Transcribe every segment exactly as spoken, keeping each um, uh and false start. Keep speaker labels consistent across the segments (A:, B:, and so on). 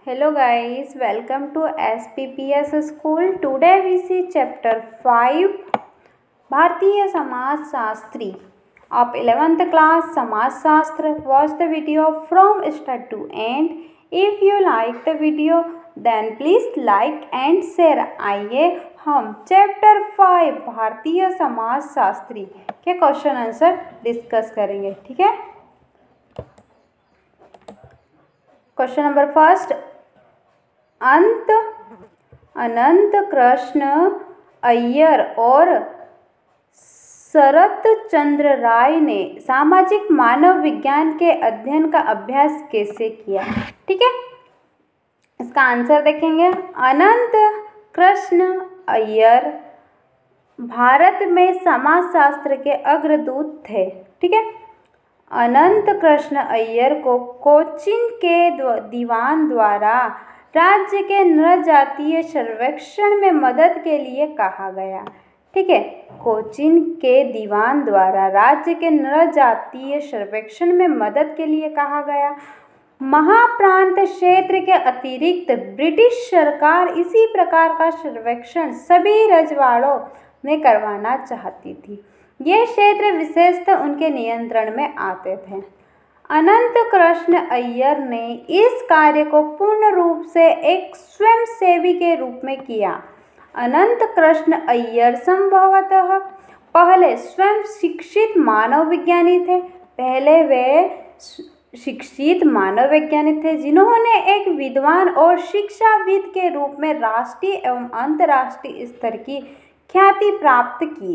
A: Hello guys, welcome to S P P S School. Today we see chapter five Bharatiya Samaj Shastri of eleventh class समाज शास्त्र. Watch the video from start to end. If you like the video then please like and share. आइए हम chapter five Bharatiya Samaj Shastri के question answer discuss करेंगे. ठीक है. Question number first. अंत अनंत कृष्ण अय्यर और शरत चंद्र राय ने सामाजिक मानव विज्ञान के अध्ययन का अभ्यास कैसे किया. ठीक है. इसका आंसर देखेंगे. अनंत कृष्ण अय्यर भारत में समाजशास्त्र के अग्रदूत थे. ठीक है. अनंत कृष्ण अय्यर को कोचीन के दीवान द्वारा राज्य के नृजातीय सर्वेक्षण में मदद के लिए कहा गया. ठीक है. कोचीन के दीवान द्वारा राज्य के नृजातीय सर्वेक्षण में मदद के लिए कहा गया. महाप्रांत क्षेत्र के अतिरिक्त ब्रिटिश सरकार इसी प्रकार का सर्वेक्षण सभी रजवाड़ों में करवाना चाहती थी. ये क्षेत्र विशेषतः उनके नियंत्रण में आते थे. अनंत कृष्ण अय्यर ने इस कार्य को पूर्ण रूप से एक स्वयंसेवी के रूप में किया. अनंत कृष्ण अय्यर संभवतः पहले स्वयं शिक्षित मानव विज्ञानी थे. पहले वे शिक्षित मानव विज्ञानी थे जिन्होंने एक विद्वान और शिक्षाविद के रूप में राष्ट्रीय एवं अंतर्राष्ट्रीय स्तर की ख्याति प्राप्त की.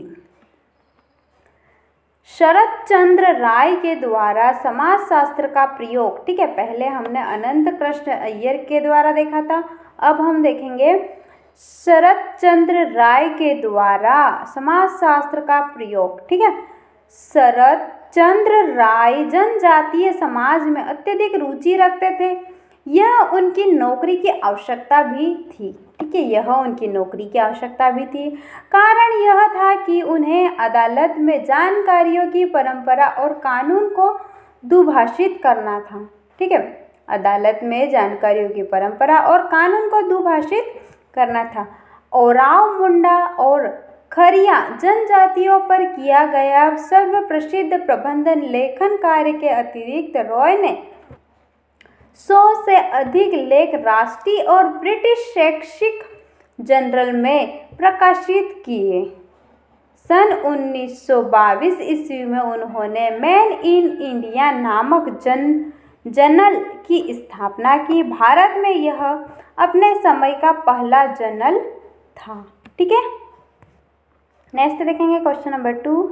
A: शरत चंद्र राय के द्वारा समाजशास्त्र का प्रयोग. ठीक है. पहले हमने अनंत कृष्ण अय्यर के द्वारा देखा था. अब हम देखेंगे शरत चंद्र राय के द्वारा समाजशास्त्र का प्रयोग. ठीक है. शरत चंद्र राय जनजातीय समाज में अत्यधिक रुचि रखते थे. यह उनकी नौकरी की आवश्यकता भी थी. ठीक है. यह उनकी नौकरी की आवश्यकता भी थी. कारण यह था कि उन्हें अदालत में जानकारियों की परंपरा और कानून को दुभाषित करना था. ठीक है. अदालत में जानकारियों की परंपरा और कानून को दुभाषित करना था. ओराव मुंडा और खरिया जनजातियों पर किया गया सर्वप्रसिद्ध प्रबंधन लेखन कार्य के अतिरिक्त रॉय ने सौ से अधिक लेख राष्ट्रीय और ब्रिटिश शैक्षिक जर्नल में प्रकाशित किए. सन उन्नीस सौ बाईस ईस्वी में उन्होंने मैन इन इंडिया नामक जन जर्नल की स्थापना की. भारत में यह अपने समय का पहला जर्नल था. ठीक है. नेक्स्ट देखेंगे क्वेश्चन नंबर टू.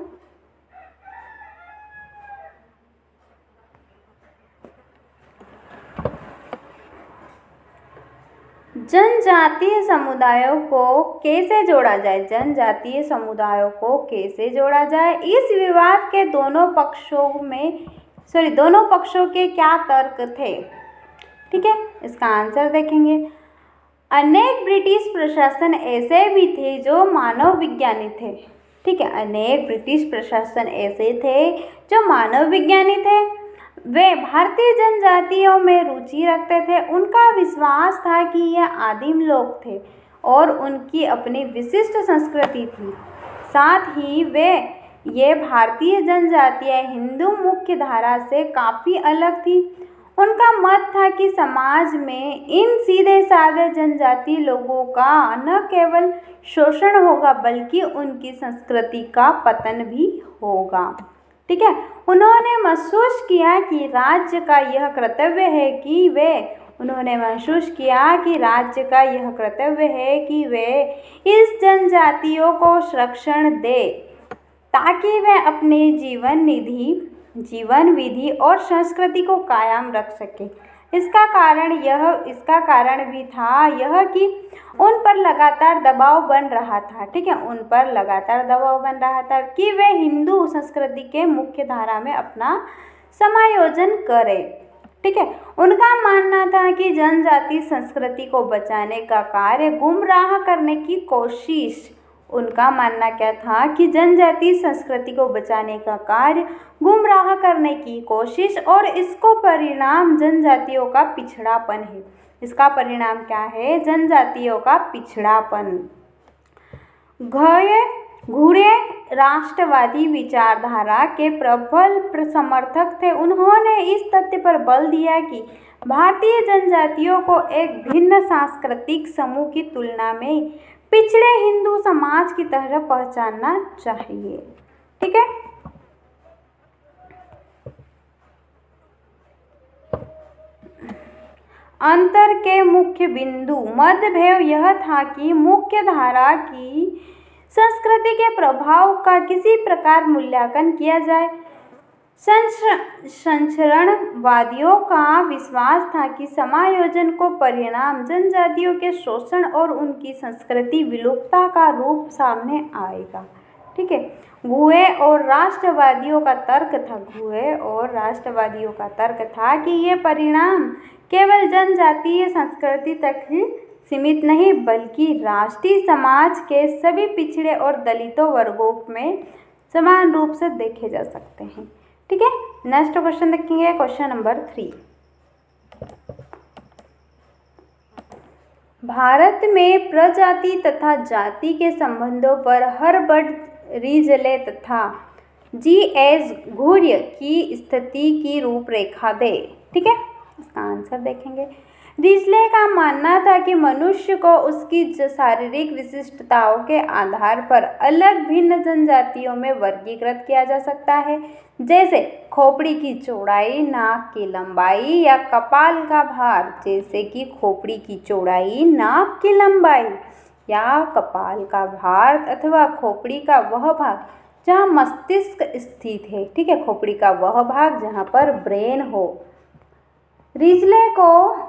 A: जनजातीय समुदायों को कैसे जोड़ा जाए. जनजातीय समुदायों को कैसे जोड़ा जाए. इस विवाद के दोनों पक्षों में सॉरी दोनों पक्षों के क्या तर्क थे. ठीक है. इसका आंसर देखेंगे. अनेक ब्रिटिश प्रशासन ऐसे भी थे जो मानव विज्ञानी थे. ठीक है. अनेक ब्रिटिश प्रशासन ऐसे थे जो मानव विज्ञानी थे. वे भारतीय जनजातियों में रुचि रखते थे. उनका विश्वास था कि यह आदिम लोग थे और उनकी अपनी विशिष्ट संस्कृति थी. साथ ही वे ये भारतीय जनजातियाँ हिंदू मुख्य धारा से काफ़ी अलग थी. उनका मत था कि समाज में इन सीधे साधे जनजातीय लोगों का न केवल शोषण होगा बल्कि उनकी संस्कृति का पतन भी होगा. ठीक है. उन्होंने महसूस किया कि राज्य का यह कर्तव्य है कि वे उन्होंने महसूस किया कि राज्य का यह कर्तव्य है कि वे इस जनजातियों को संरक्षण दे ताकि वे अपने जीवन निधि जीवन विधि और संस्कृति को कायम रख सके. इसका कारण यह इसका कारण भी था यह कि उन पर लगातार दबाव बन रहा था. ठीक है. उन पर लगातार दबाव बन रहा था कि वे हिंदू संस्कृति के मुख्य धारा में अपना समायोजन करें. ठीक है. उनका मानना था कि जनजाति संस्कृति को बचाने का कार्य गुमराह करने की कोशिश उनका मानना क्या था कि जनजातीय संस्कृति को बचाने का कार्य गुमराह करने की कोशिश और इसको परिणाम जनजातियों का पिछड़ापन है। इसका परिणाम क्या है? जनजातियों का पिछड़ापन। घोड़े घूरे राष्ट्रवादी विचारधारा के प्रबल समर्थक थे। उन्होंने इस तथ्य पर बल दिया कि भारतीय जनजातियों को एक भिन्न सांस्कृतिक समूह की तुलना में पिछड़े हिंदू समाज की तरह पहचानना चाहिए। ठीक है। अंतर के मुख्य बिंदु मतभेद यह था कि मुख्य धारा की संस्कृति के प्रभाव का किसी प्रकार मूल्यांकन किया जाए। संचरणवादियों का विश्वास था कि समायोजन को परिणाम जनजातियों के शोषण और उनकी संस्कृति विलुप्तता का रूप सामने आएगा। ठीक है। घुए और राष्ट्रवादियों का तर्क था घुए और राष्ट्रवादियों का तर्क था कि ये परिणाम केवल जनजातीय संस्कृति तक ही सीमित नहीं बल्कि राष्ट्रीय समाज के सभी पिछड़े और दलितों वर्गों में समान रूप से देखे जा सकते हैं। ठीक है। नेक्स्ट क्वेश्चन देखेंगे, क्वेश्चन नंबर थ्री। भारत में प्रजाति तथा जाति के संबंधों पर हर्बर्ट रिजले तथा जी एस घुर्य की स्थिति की रूपरेखा दे। ठीक है। इसका आंसर देखेंगे। रिजले का मानना था कि मनुष्य को उसकी शारीरिक विशिष्टताओं के आधार पर अलग भिन्न जनजातियों में वर्गीकृत किया जा सकता है, जैसे खोपड़ी की चौड़ाई, नाक की लंबाई या कपाल का भार। जैसे कि खोपड़ी की चौड़ाई, नाक की लंबाई या कपाल का भार अथवा खोपड़ी का वह भाग जहाँ मस्तिष्क स्थित है। ठीक है। खोपड़ी का वह भाग जहाँ पर ब्रेन हो। रिजले को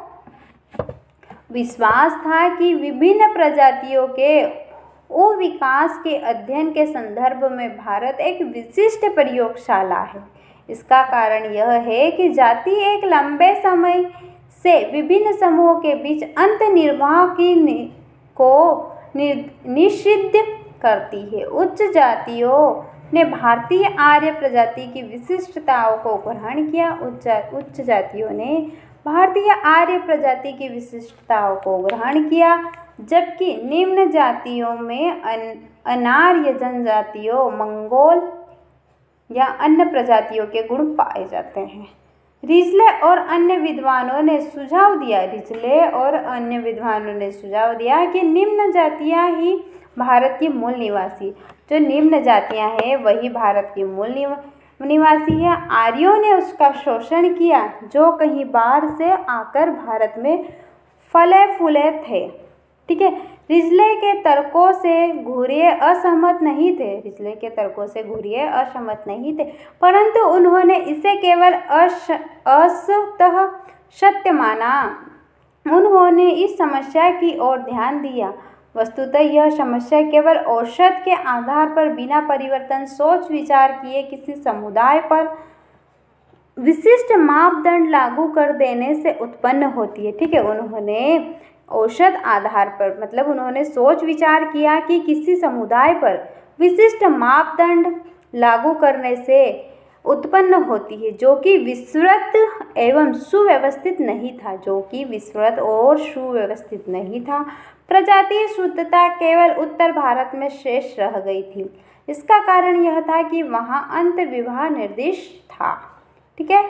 A: विश्वास था कि विभिन्न प्रजातियों के विकास के अध्ययन के संदर्भ में भारत एक विशिष्ट प्रयोगशाला है। इसका कारण यह है कि जाति एक लंबे समय से विभिन्न समूहों के बीच अंतर्निर्वाह की नि, को निषिद्ध करती है। उच्च जातियों ने भारतीय आर्य प्रजाति की विशिष्टताओं को ग्रहण किया। उच्च उच्च जातियों ने भारतीय आर्य प्रजाति की विशिष्टताओं को ग्रहण किया, जबकि निम्न जातियों में अन, अनार्य जनजातियों, मंगोल या अन्य प्रजातियों के गुण पाए जाते हैं। रिजले और अन्य विद्वानों ने सुझाव दिया रिजले और अन्य विद्वानों ने सुझाव दिया कि निम्न जातियां ही भारत की मूल निवासी जो निम्न जातियां हैं वही भारत की मूल निवासी है। आर्यों ने उसका शोषण किया जो कहीं बाहर से आकर भारत में फले फूले थे। ठीक है। रिजले के तर्कों से घुर्ये असहमत नहीं थे रिजले के तर्कों से घुर्ये असहमत नहीं थे परंतु उन्होंने इसे केवल अश असतः सत्य माना। उन्होंने इस समस्या की ओर ध्यान दिया। वस्तुतः यह समस्या केवल औसत के आधार पर बिना परिवर्तन सोच विचार किए किसी समुदाय पर विशिष्ट मापदंड लागू कर देने से उत्पन्न होती है। ठीक है। उन्होंने औसत आधार पर मतलब उन्होंने सोच विचार किया कि किसी समुदाय पर विशिष्ट मापदंड लागू करने से उत्पन्न होती है जो कि विस्तृत एवं सुव्यवस्थित नहीं था जो कि विस्तृत और सुव्यवस्थित नहीं था। प्रजातीय शुद्धता केवल उत्तर भारत में शेष रह गई थी। इसका कारण यह था कि वहाँ अंत विवाह निर्दिष्ट था। ठीक है।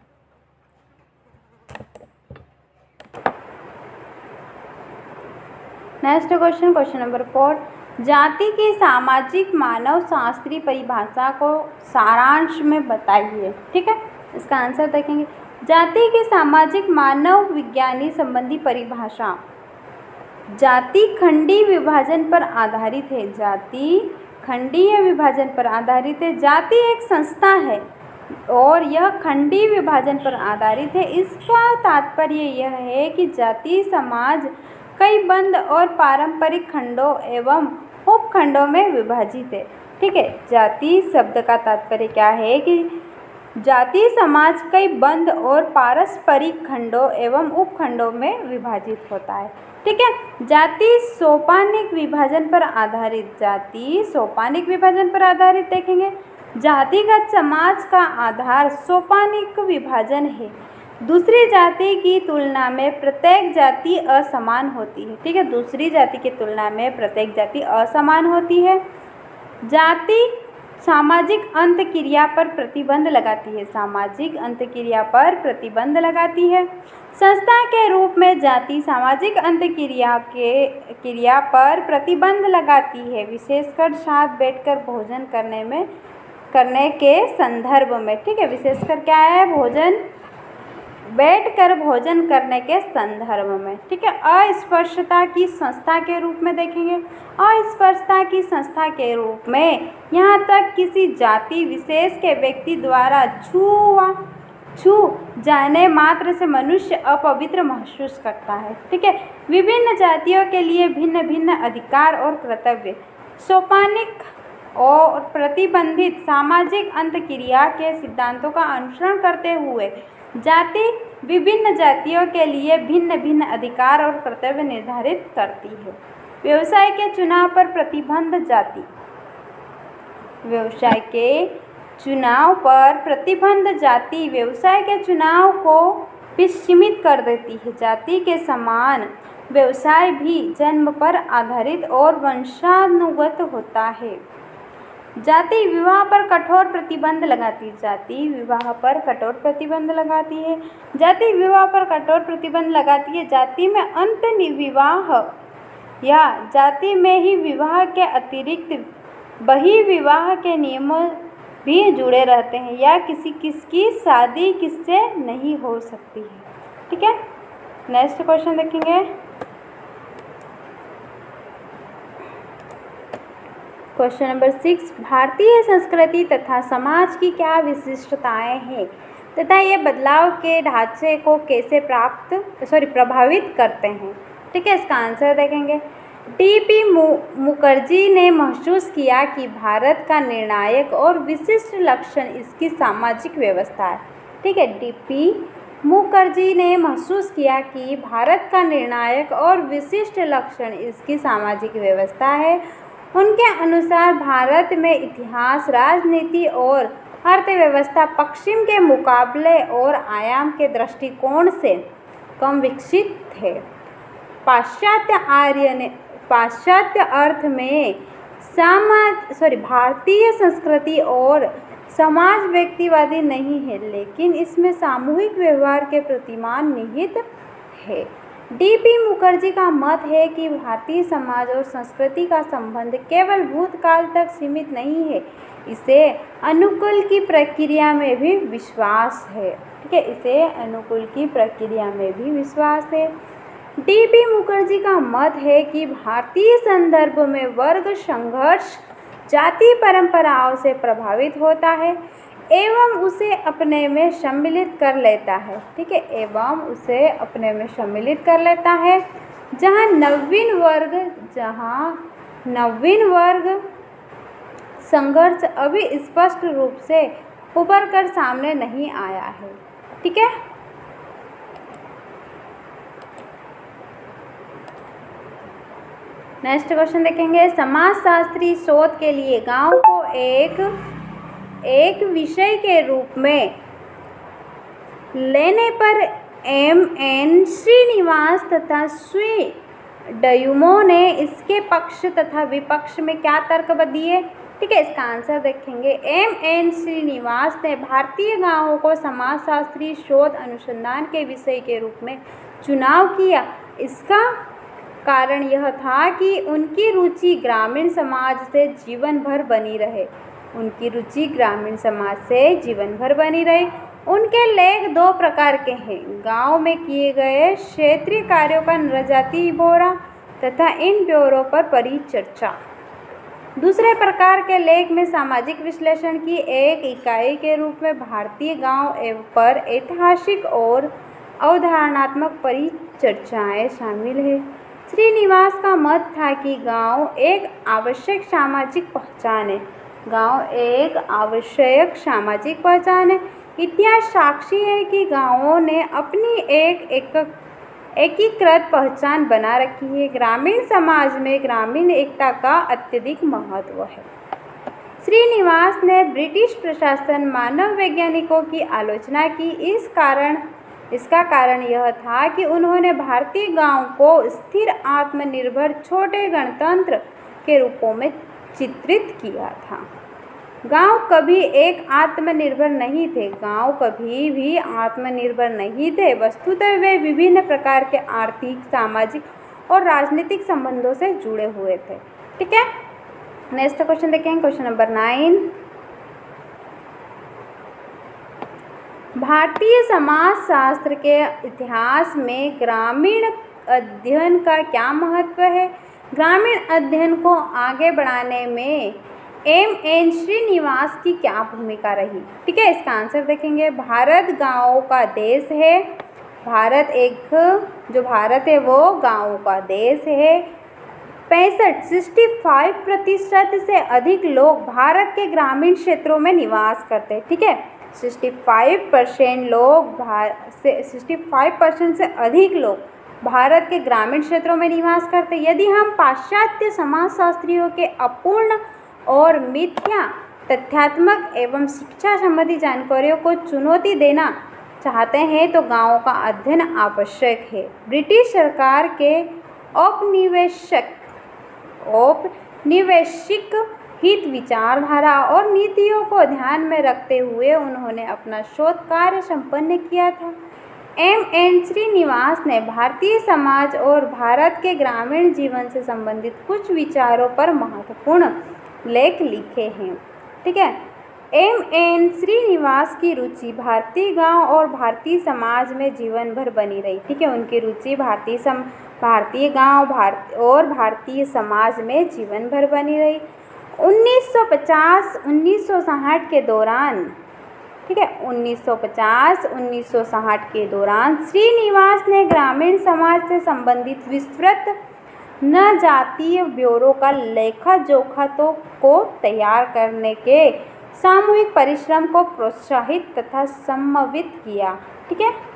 A: Next question, question number four. जाति की सामाजिक मानव शास्त्रीय परिभाषा को सारांश में बताइए। ठीक है। इसका आंसर देखेंगे। जाति की सामाजिक मानव विज्ञानी संबंधी परिभाषा जाति खंडीय विभाजन पर आधारित है। जाति खंडीय विभाजन पर आधारित है। जाति एक संस्था है और यह खंडीय विभाजन पर आधारित है। इसका तात्पर्य यह है कि जाति समाज कई बंद और पारंपरिक खंडों एवं उपखंडों में विभाजित है। ठीक है। जाति शब्द का तात्पर्य क्या है कि जाति समाज कई बंद और पारस्परिक खंडों एवं उपखंडों में विभाजित होता है। ठीक है। जाति सोपानिक विभाजन पर आधारित, जाति सोपानिक विभाजन पर आधारित देखेंगे। जातिगत समाज का आधार सोपानिक विभाजन है। दूसरी जाति की तुलना में प्रत्येक जाति असमान होती है। ठीक है, दूसरी जाति की तुलना में प्रत्येक जाति असमान होती है। जाति सामाजिक अंतःक्रिया पर प्रतिबंध लगाती है, सामाजिक अंतःक्रिया पर प्रतिबंध लगाती है। संस्था के रूप में जाति सामाजिक अंतःक्रिया के क्रिया पर प्रतिबंध लगाती है, विशेषकर साथ बैठकर भोजन करने में करने के संदर्भ में। ठीक है, विशेषकर क्या है, भोजन बैठकर भोजन करने के संदर्भ में। ठीक है, अस्पृश्यता की संस्था के रूप में देखेंगे। अस्पृश्यता की संस्था के रूप में यहाँ तक किसी जाति विशेष के व्यक्ति द्वारा छुआ छू जाने मात्र से मनुष्य अपवित्र महसूस करता है। ठीक है, विभिन्न जातियों के लिए भिन्न भिन्न अधिकार और कर्तव्य, सोपानिक और प्रतिबंधित सामाजिक अंतःक्रिया के सिद्धांतों का अनुसरण करते हुए जाति विभिन्न जातियों के लिए भिन्न भिन्न अधिकार और कर्तव्य निर्धारित करती है। व्यवसाय के चुनाव पर प्रतिबंध, जाति व्यवसाय के चुनाव पर प्रतिबंध जाति व्यवसाय के चुनाव को भी सीमित कर देती है। जाति के समान व्यवसाय भी जन्म पर आधारित और वंशानुगत होता है। जाति विवाह पर कठोर प्रतिबंध लगाती है, जाति विवाह पर कठोर प्रतिबंध लगाती है। जाति विवाह पर कठोर प्रतिबंध लगाती है। जाति में अंत विवाह या जाति में ही विवाह के अतिरिक्त बही विवाह के नियमों भी जुड़े रहते हैं या किसी किसकी शादी किससे नहीं हो सकती है। ठीक है, नेक्स्ट क्वेश्चन देखेंगे। क्वेश्चन नंबर सिक्स, भारतीय संस्कृति तथा समाज की क्या विशिष्टताएं हैं तथा ये बदलाव के ढांचे को कैसे प्राप्त सॉरी प्रभावित करते हैं। ठीक है, इसका आंसर देखेंगे। डी पी मुखर्जी ने महसूस किया कि भारत का निर्णायक और विशिष्ट लक्षण इसकी सामाजिक व्यवस्था है। ठीक है, डी पी मुखर्जी ने महसूस किया कि भारत का निर्णायक और विशिष्ट लक्षण इसकी सामाजिक व्यवस्था है। उनके अनुसार भारत में इतिहास, राजनीति और अर्थव्यवस्था पश्चिम के मुकाबले और आयाम के दृष्टिकोण से कम विकसित थे। पाश्चात्य आर्य ने पाश्चात्य अर्थ में समाज सॉरी भारतीय संस्कृति और समाज व्यक्तिवादी नहीं है, लेकिन इसमें सामूहिक व्यवहार के प्रतिमान निहित है। डी पी मुखर्जी का मत है कि भारतीय समाज और संस्कृति का संबंध केवल भूतकाल तक सीमित नहीं है, इसे अनुकूल की प्रक्रिया में भी विश्वास है। ठीक है, इसे अनुकूल की प्रक्रिया में भी विश्वास है। डी पी मुखर्जी का मत है कि भारतीय संदर्भ में वर्ग संघर्ष जाति परंपराओं से प्रभावित होता है एवं उसे अपने में सम्मिलित कर लेता है। ठीक है, एवं उसे अपने में सम्मिलित कर लेता है। जहाँ नवीन वर्ग जहाँ नवीन वर्ग संघर्ष अभी स्पष्ट रूप से उभर कर सामने नहीं आया है। ठीक है, नेक्स्ट क्वेश्चन देखेंगे। समाजशास्त्री शोध के लिए गांव को एक एक विषय के रूप में लेने पर एम एन श्रीनिवास तथा श्री डयूमो ने इसके पक्ष तथा विपक्ष में क्या तर्क दिए। ठीक है, इसका आंसर देखेंगे। एम एन श्रीनिवास ने भारतीय गांवों को समाजशास्त्री शोध अनुसंधान के विषय के रूप में चुनाव किया। इसका कारण यह था कि उनकी रुचि ग्रामीण समाज से जीवन भर बनी रहे उनकी रुचि ग्रामीण समाज से जीवन भर बनी रहे। उनके लेख दो प्रकार के हैं, गांव में किए गए क्षेत्रीय कार्यों का नृजाति ब्यौरा तथा इन ब्यौरों पर परिचर्चा। दूसरे प्रकार के लेख में सामाजिक विश्लेषण की एक इकाई के रूप में भारतीय गांव एवं पर ऐतिहासिक और अवधारणात्मक परिचर्चाएं शामिल है। श्रीनिवास का मत था कि गांव एक आवश्यक सामाजिक पहचान है गांव एक आवश्यक सामाजिक पहचान है। इतिहास साक्षी है कि गांवों ने अपनी एक एक एकीकृत पहचान बना रखी है। ग्रामीण समाज में ग्रामीण एकता का अत्यधिक महत्व है। श्रीनिवास ने ब्रिटिश प्रशासन मानव वैज्ञानिकों की आलोचना की। इस कारण इसका कारण यह था कि उन्होंने भारतीय गांव को स्थिर, आत्मनिर्भर, छोटे गणतंत्र के रूपों में चित्रित किया था। गांव कभी एक आत्मनिर्भर नहीं थे गांव कभी भी आत्मनिर्भर नहीं थे। वस्तुतः वे विभिन्न प्रकार के आर्थिक, सामाजिक और राजनीतिक संबंधों से जुड़े हुए थे। ठीक है, नेक्स्ट क्वेश्चन देखेंगे, क्वेश्चन नंबर नाइन। भारतीय समाजशास्त्र के इतिहास में ग्रामीण अध्ययन का क्या महत्व है? ग्रामीण अध्ययन को आगे बढ़ाने में एम एन श्रीनिवास की क्या भूमिका रही? ठीक है, इसका आंसर देखेंगे। भारत गांवों का देश है। भारत एक जो भारत है वो गांवों का देश है। पैंसठ सिक्सटी फाइव प्रतिशत से अधिक लोग भारत के ग्रामीण क्षेत्रों में निवास करते हैं। ठीक है, सिक्सटी फाइव परसेंट लोग भारत से सिक्सटी फाइव परसेंट से अधिक लोग भारत के ग्रामीण क्षेत्रों में निवास करते हैं। यदि हम पाश्चात्य समाजशास्त्रियों के अपूर्ण और मिथ्या तथ्यात्मक एवं शिक्षा संबंधी जानकारियों को चुनौती देना चाहते हैं तो गाँवों का अध्ययन आवश्यक है। ब्रिटिश सरकार के औपनिवेशिक औपनिवेशिक हित, विचारधारा और नीतियों को ध्यान में रखते हुए उन्होंने अपना शोध कार्य संपन्न किया था। एम एन श्रीनिवास ने भारतीय समाज और भारत के ग्रामीण जीवन से संबंधित कुछ विचारों पर महत्वपूर्ण लेख लिखे हैं। ठीक है, एम एन श्रीनिवास की रुचि भारतीय गांव और भारतीय समाज में जीवन भर बनी रही। ठीक है, उनकी रुचि भारतीय सम भारतीय गांव भारत और भारतीय समाज में जीवन भर बनी रही। उन्नीस सौ पचास उन्नीस सौ साठ के दौरान ठीक है उन्नीस सौ पचास उन्नीस सौ साठ के दौरान श्रीनिवास ने ग्रामीण समाज से संबंधित विस्तृत न जातीय ब्यूरो का लेखा जोखा तो को तैयार करने के सामूहिक परिश्रम को प्रोत्साहित तथा समन्वित किया। ठीक है।